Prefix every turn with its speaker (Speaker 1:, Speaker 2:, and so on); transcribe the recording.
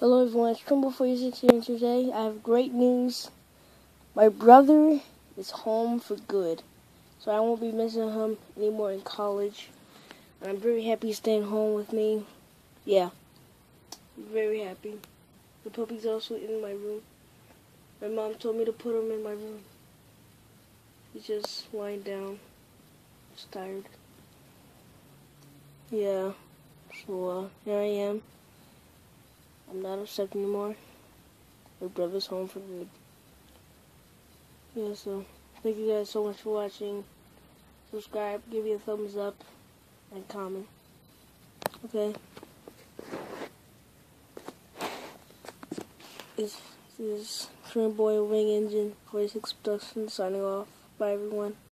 Speaker 1: Hello everyone, it's Trimble46 here, and today I have great news. My brother is home for good, so I won't be missing him anymore in college. And I'm very happy he's staying home with me. Yeah, I'm very happy. The puppy's also in my room. My mom told me to put him in my room. He's just lying down. He's tired. Yeah, so here I am. I'm not upset anymore. My brother's home for good. Yeah, so thank you guys so much for watching. Subscribe, give me a thumbs up, and comment. Okay. This is Trimble Wing Engine 46 Production signing off. Bye everyone.